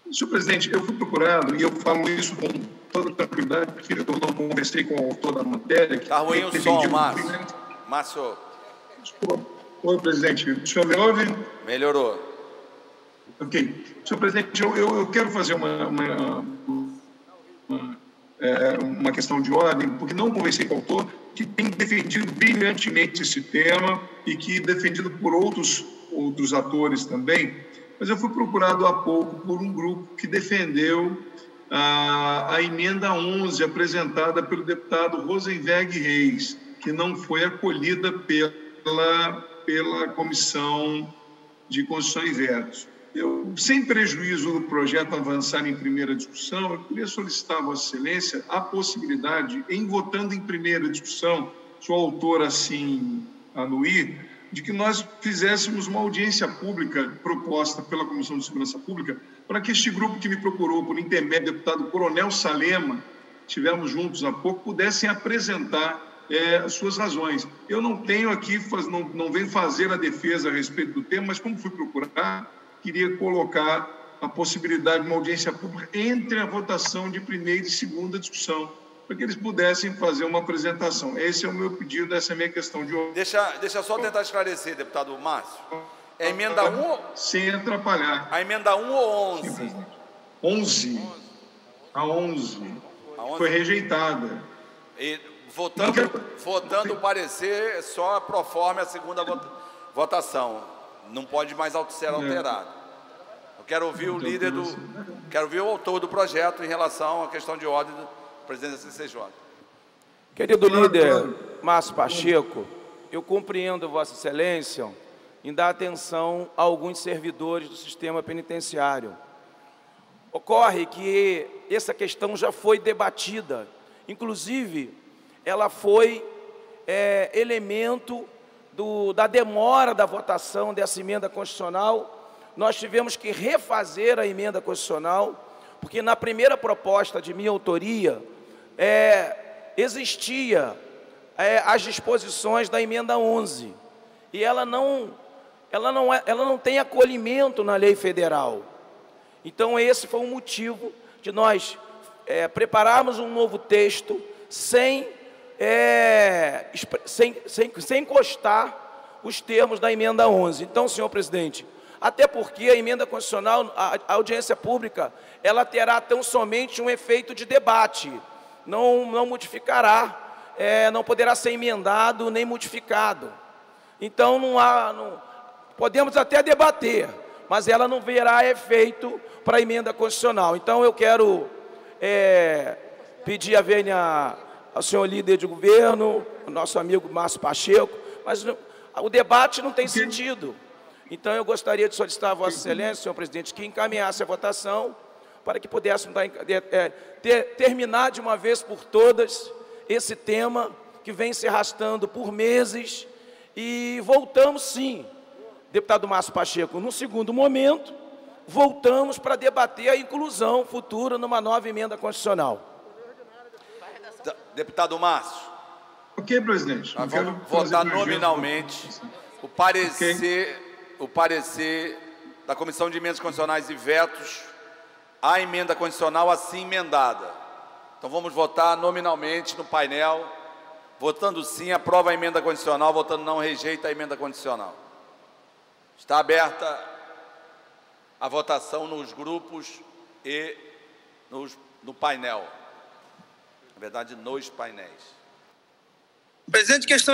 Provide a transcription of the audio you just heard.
Senhor presidente, eu fui procurado, e eu falo isso com toda tranquilidade, porque eu não conversei com o autor da matéria. Está ruim o som, Márcio. Márcio. Oi, presidente. O senhor me ouve? Melhorou. Ok. Senhor presidente, eu quero fazer uma questão de ordem, porque não conversei com o autor, que tem defendido brilhantemente esse tema e que defendido por outros atores também. Mas eu fui procurado há pouco por um grupo que defendeu a emenda 11 apresentada pelo deputado Rosenberg Reis, que não foi acolhida pela Comissão de Constituição e Vetos. Eu, sem prejuízo do projeto avançar em primeira discussão, eu queria solicitar a Vossa Excelência a possibilidade, em votando em primeira discussão, se o autor assim anuir, de que nós fizéssemos uma audiência pública proposta pela Comissão de Segurança Pública para que este grupo que me procurou, por intermédio do deputado Coronel Salema, estivemos juntos há pouco, pudessem apresentar as suas razões. Eu não tenho aqui, não venho fazer a defesa a respeito do tema, mas como fui procurar, queria colocar a possibilidade de uma audiência pública entre a votação de primeira e segunda discussão, para que eles pudessem fazer uma apresentação. Esse é o meu pedido, essa é a minha questão de hoje. Deixa só tentar esclarecer, deputado Márcio. É a emenda 1? Sem atrapalhar. A emenda 1 ou 11? Sim, 11. A 11. Foi rejeitada. E votando o parecer só proforme a segunda votação. Não pode mais ser alterado. Eu quero ouvir o líder quero ouvir o autor do projeto em relação à questão de ordem do presidente da CCJ. Querido líder Márcio Pacheco, eu compreendo Vossa Excelência em dar atenção a alguns servidores do sistema penitenciário. Ocorre que essa questão já foi debatida, inclusive ela foi elemento da demora da votação dessa emenda constitucional. Nós tivemos que refazer a emenda constitucional, porque na primeira proposta de minha autoria existia as disposições da emenda 11, e ela não tem acolhimento na lei federal. Então esse foi o motivo de nós prepararmos um novo texto sem encostar os termos da emenda 11. Então, senhor presidente, até porque a emenda constitucional, a audiência pública, ela terá tão somente um efeito de debate, não modificará, não poderá ser emendado nem modificado. Então, podemos até debater, mas ela não verá efeito para a emenda constitucional. Então, eu quero pedir a vênia ao senhor líder de governo, o nosso amigo Márcio Pacheco, mas o debate não tem sentido. Então, eu gostaria de solicitar a Vossa Excelência, senhor presidente, que encaminhasse a votação para que pudéssemos terminar de uma vez por todas esse tema que vem se arrastando por meses, e voltamos, sim, deputado Márcio Pacheco, no segundo momento, voltamos para debater a inclusão futura numa nova emenda constitucional. Deputado Márcio. Ok, presidente. Nós vamos votar nominalmente o parecer da Comissão de Emendas Constitucionais e Vetos à emenda constitucional assim emendada. Então vamos votar nominalmente no painel. Votando sim, aprova a emenda constitucional. Votando não, rejeita a emenda constitucional. Está aberta a votação nos grupos e no painel. Na verdade, nos painéis. Presidente, questão